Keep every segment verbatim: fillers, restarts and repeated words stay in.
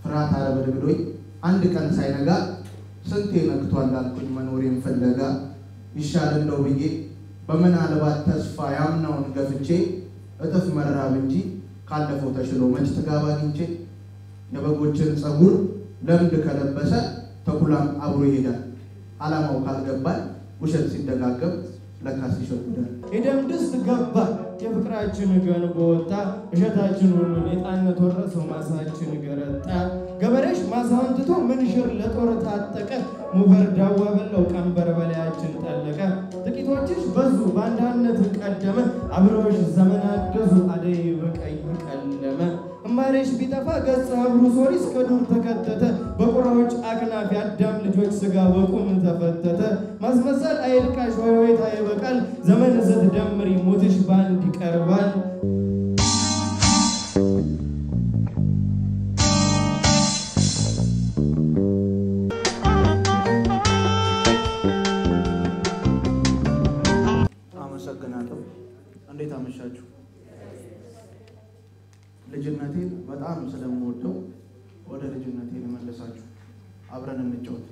ፍርሃት አረበድብዶኝ አንድ ቀን ሳይነጋ ስንቴ ነግቷል አልኩኝ መኖሬን ፍለጋ ይሻል እንደው ብዬ በመናልባት ተስፋ ያምናውን ገፍቼ እጥፍ መራብ እንጂ ካለፈው ተሽሎ መች ተጋባ አግኝቼ የበጎችን ጸጉር ለምድ ከለበሰ ተኩላም አብሮ ይሄዳል ዓላማው ካልገባል ውሸት ሲደጋገም ለካስ ይሸጉዳል የደም ድስት ገባ የፍቅራችን ገንቦ ወጣ እሸታችን ሁሉ የጣነት ወረሰው ማሳችን ገረጣ ገበሬሽ ማሳውን ትቶ ምንሽር ለጦር ታጠቀ ሙፈር ዳዋ በለው ቀንበር በላያችን ጠለቀ ጥቂቶችሽ በዙ ባንዳነት ቀደመ አብሮሽ ዘመን አደዙ አደይ በቀይ ቀለመ እማሬሽ ቢጠፋ ገጽ አብሩ ሶሪስ ከዱር ተከተተ በቁራዎች አክናፍ ያዳም ልጆች ስጋ በቁም ተፈተተ ማስመሰል አይልቃሽ ወይታ ይበቃል ዘመን ስትደምሪ ሞትሽ ባንድ ይቀርባል አመሰግናለሁ እንዴት አመሻችሁ ልጅነቴን በጣም ስለምወደው ወደ ልጅነቴ ልመለሳችሁ አብረን እንጫወት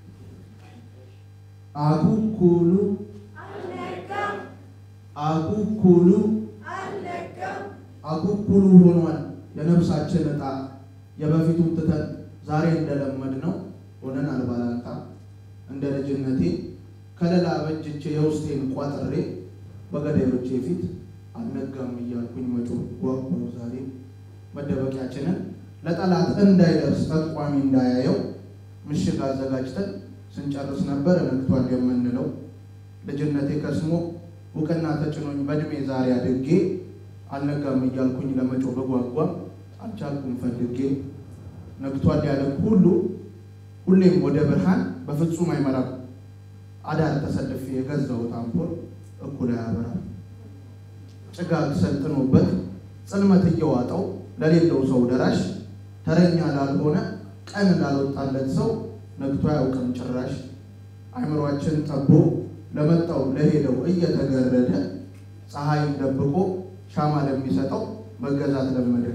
አኩኩሉ አለቀም አኩኩሉ አለቀም አኩኩሉ ሆኗል የነፍሳችን ዕጣ የበፊቱን ትተን ዛሬ እንደለመድነው ሆነን አልባላንታ እንደ ልጅነቴ ከለላ በጅቼ የውስጤን ቋጥሬ በገዳዮቼ ፊት አልነጋም እያልኩኝ መጮህ ጓጓው ዛሬ መደበቂያችንን ለጠላት እንዳይደርስ ተቋሚ እንዳያየው ምሽግ አዘጋጅተን ስንጨርስ ነበር ነክቷል የምንለው ልጅነቴ ከስሞ ውቅና ተጭኖኝ በእድሜ ዛሬ አድጌ አልነጋም እያልኩኝ ለመጮህ በጓጓ አልቻልኩም ፈልጌ ነክቷል ያለ ሁሉ ሁሌም ወደ ብርሃን በፍጹም አይመራም አዳር ተሰልፌ የገዛሁት አምፖል እኩል አያበራም ጭጋግ ሰልጥኖበት ጽልመት እየዋጠው ለሌለው ሰው ደራሽ ተረኛ ላልሆነ ቀን ላልወጣለት ሰው ነግቶ ያውቅም ጭራሽ አይምሮአችን ጠቦ ለመጣው ለሄደው እየተገረደ ፀሐይን ደብቆ ሻማ ለሚሰጠው መገዛት ለመደ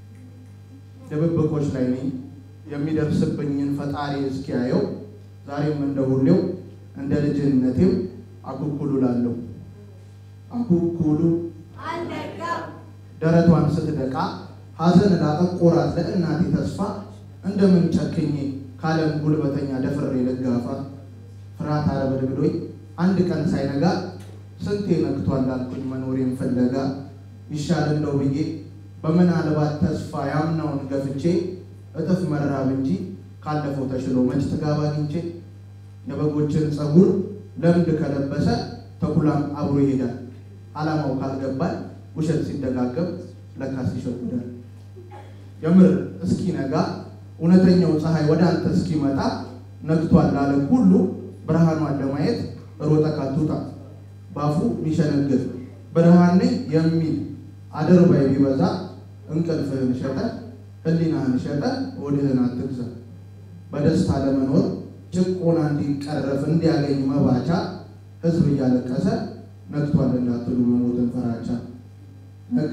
ደብብቆች ላይ ነኝ የሚደርስብኝን ፈጣሪ እስኪያየው ዛሬም እንደሁሌው እንደ ልጅነቴው አኩኩሉ ላለው አኩኩሉ አለቀ ደረቷን ስትደቃ ሐዘን ላጠቆራት ለእናቴ ተስፋ እንደምን ጨክኜ ካለም ጉልበተኛ ደፍሬ ለጋፋ ፍርሃት አረበድብዶኝ አንድ ቀን ሳይነጋ ስንቴ ነግቷል አልኩኝ መኖሬን ፍለጋ ይሻል እንደው ብዬ በመናልባት ተስፋ ያምናውን ገፍቼ እጥፍ መራብ እንጂ ካለፈው ተሽሎ መች ተጋባ አግኝቼ የበጎችን ጸጉር ለምድ ከለበሰ ተኩላም አብሮ ይሄዳል ዓላማው ካልገባል ውሸት ሲደጋገም ለካስ ይሸጉዳል የምር እስኪ ነጋ እውነተኛው ፀሐይ ወደ አንተ እስኪመጣ ነግቷል አለ ሁሉ ብርሃኗን ለማየት ሮጠ ካቱታ ባፉ ሚሸነግር ብርሃን የሚል አደርባይ ቢበዛ እንቅልፍህን ሸጠ ህሊናህን ሸጠ ወደህን አትግዛ በደስታ ለመኖር ጭቆና እንዲቀረፍ እንዲያገኝ መባቻ ህዝብ እያለቀሰ ነግቷል እንዳትሉ መሞትን ፈራቻ ነጋ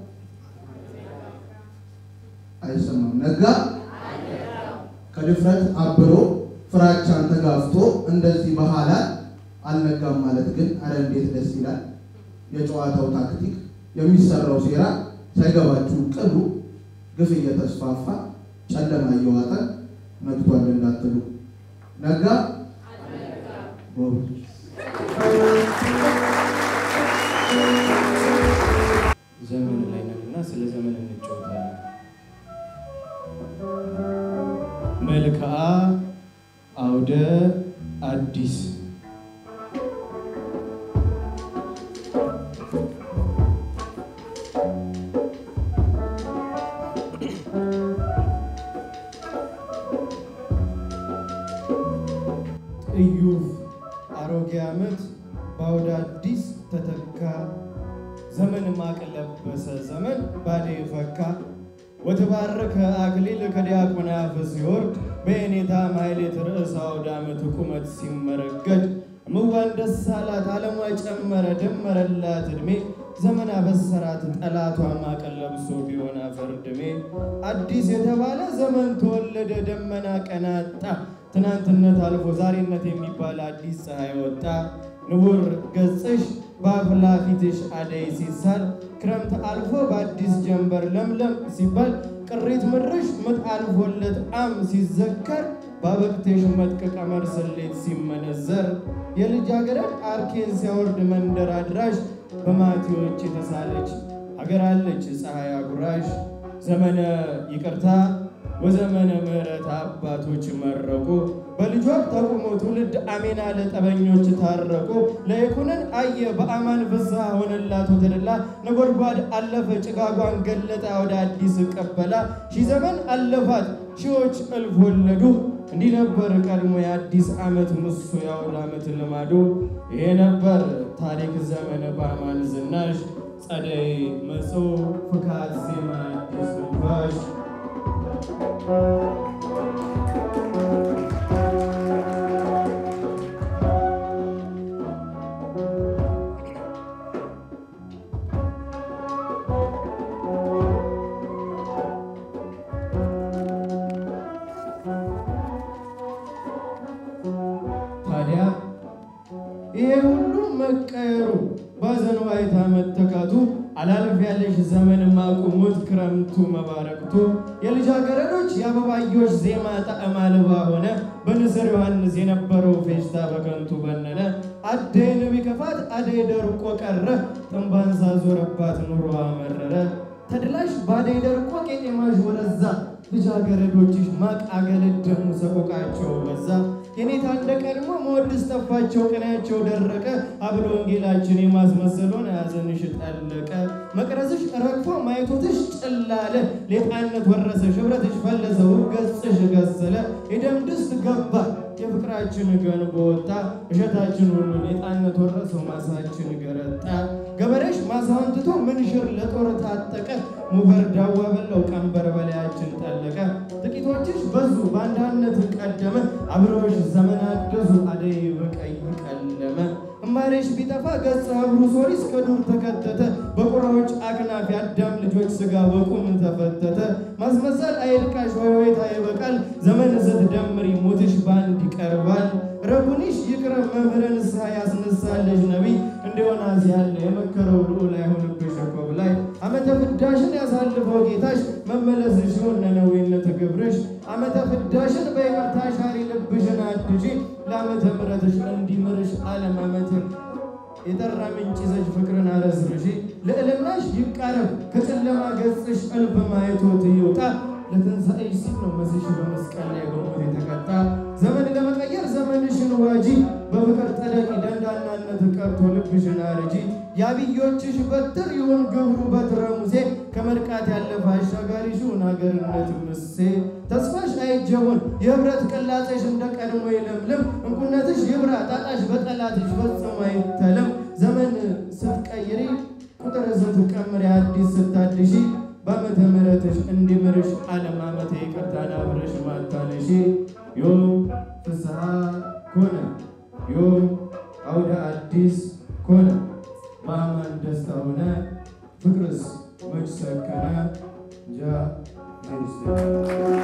አይሰማም ነጋ ከድፍረት አብሮ ፍራቻን ተጋፍቶ እንደዚህ በኋላ አልነጋም ማለት ግን አረ እንዴት ደስ ይላል የጨዋታው ታክቲክ የሚሰራው ሴራ ሳይገባችሁ ቅሉ ግፍ እየተስፋፋ ጨለማ እየዋጠ ነግቷል እንዳትሉ ነጋ ዘመን ላይ ነንና ስለ ዘመን እንጫወታለን መልክዓ አውደ አዲስ እዩፍ አሮጌ ዓመት ባውደ አዲስ ተተካ ዘመን ማቅለበሰ ዘመን ባዴ ፈካ ወተባረከ አክሊል ከዲያቆናት ሲወርድ በእኔታ ማይሌት ርዕሰ አውደ ዓመት ቁመት ሲመረገድ ምዋን ደሳላት ዓለሟ ጨመረ ደመረላት እድሜ ዘመን አበሰራት ጠላቷ ማቀን ለብሶ ቢሆን አፈርድሜ አዲስ የተባለ ዘመን ተወለደ ደመና ቀናጣ ትናንትነት አልፎ ዛሬነት የሚባል አዲስ ፀሐይ ወጣ ንቡር ገጽሽ በአፍላ ፊትሽ አደይ ሲሳል ክረምት አልፎ በአዲስ ጀንበር ለምለም ሲባል ቅሪት ምድርሽ ምጥ አልፎለት አም ሲዘከር ባበቅቴሽ መጥቅ ቀመር ስሌት ሲመነዘር የልጃገረድ አርኬን ሲያወርድ መንደር አድራሽ በማቴዎች የተሳለች አገር አለች ፀሐይ አጉራሽ ዘመነ ይቅርታ ወዘመነ ምህረት አባቶች መረቁ በልጇ ተቆሞ ትውልድ አሜና ለጠበኞች ታረቁ ለይኩነን አየ በአማን ፍስሐ ሆነላት ወተደላ ነጎድጓድ አለፈ ጭጋጓን ገለጠ ወደ አዲስ ቀበላ ሺ ዘመን አለፋት ሺዎች እልፍ ወለዱ እንዲህ ነበር ቀድሞ የአዲስ ዓመት ምሱ ያውል ዓመት ልማዱ ይሄ ነበር ታሪክ ዘመነ በአማን ዝናሽ ጸደይ መጽው ፍካት ዜማ አዲስ ንፋሽ ታዲያ ይሄ ሁሉ መቀየሩ ባዘን ዋይታ መተካቱ አላልፍ ያለሽ ዘመን ማቁሙት ክረምቱ መባረክቱ የልጃገረዶች የአበባዮች ዜማ ጣዕም አልባ ሆነ በንስር ዮሐንስ የነበረው ፌሽታ በከንቱ በነነ አደይን ቢከፋት አደይ ደርቆ ቀረ ጥንባንሳ ዞረባት ኑሮ አመረረ ተድላሽ ባደይ ደርቆ ቄጤማሽ ወረዛ ልጃገረዶችሽ ማቅ አገለደሙ ሰቆቃቸው በዛ የኔታ እንደቀድሞ መወድስ ጠፋቸው ቀናቸው ደረቀ አብሎ ወንጌላችን የማስመሰሉን ያዘንሽ ጠለቀ መቅረዝሽ ረግፎ ማይቶትሽ ጨላለ ሌጣነት ወረሰሽ ህብረትሽ ፈለሰ ገጽሽ ገሰለ የደም ድስት ገባ የፍቅራችን ገንቦ ወጣ እሸታችን ሁሉ ሌጣነት ወረሰው ማሳችን ገረጣ ገበሬሽ ማሳውን ትቶ ምንሽር ለጦር ታጠቀ ሙፈር ዳዋ በለው ቀንበር በላያችን ጠለቀ ጥቂቶችሽ በዙ ባንዳነት ቀደመ አብሮሽ ዘመን አደሱ አደይ በቀይ ቀለመ እማሬሽ ቢጠፋ ገጽ አብሩ ሶሪስ ከዱር ተከተተ በቁራዎች አክናፍ ያዳም ልጆች ስጋ በቁም ተፈተተ ማስመሰል አይልቃሽ ወይታ ይበቃል ዘመን ስትደምሪ ሞትሽ ባንድ ይቀርባል ረቡኒሽ ይቅረብ መምህረን ሳ ያስነሳለሽ ነቢይ እንደሆናስ ያለ የመከረው ልዑል አይሆንብሽ ኮብ ላይ ዓመተ ፍዳሽን ያሳልፈው ጌታሽ መመለስሽ ይሁን ነነዌነት ግብርሽ ዓመተ ፍዳሽን በይቅርታ ሻሪ ልብሽን አድሺ ለዓመተ ምሕረትሽ እንዲምርሽ ዓለም ዓመት የጠራ ምንጭ ይዘሽ ፍቅርን አረስርሺ ልዕልናሽ ይቃረብ ከጨለማ ገጽሽ እልፍ ማየቶት ይውጣ ለትንሣኤሽ ሲል ነው መስሽ በመስቀል ላይ በሞት የተቀጣ ዘመን ለመቀየር ዘመንሽን ዋጂ በፍቅር ጠለቂ ደንዳናነት ቀርቶ ልብሽን አርጂ የአብዮችሽ በትር ይሁን ግብሩ በትረ ሙሴ ከመርቃት ያለፈ አሻጋሪሽውን አገርነት ምሴ ተስፋሽ አይጀውን የህብረት ቅላጼሽ እንደ ቀድሞ ይለምልም እንቁነትሽ ይብራ ጣጣሽ በጠላትሽ ፈጽሞ አይተለም ዘመን ስትቀይሪ ቁጥር ስትቀምሪ አዲስ ስታድሺ በዓመተ ምሕረትሽ እንዲምርሽ ዓለም ዓመተ ይቅርታን አብረሽ ማታነሺ ዮም ፍስሐ ኮነ ዮም አውደ አዲስ ኮነ በአማን ደስታ ሆነ ፍቅርስ መች ሰከነ እንጃ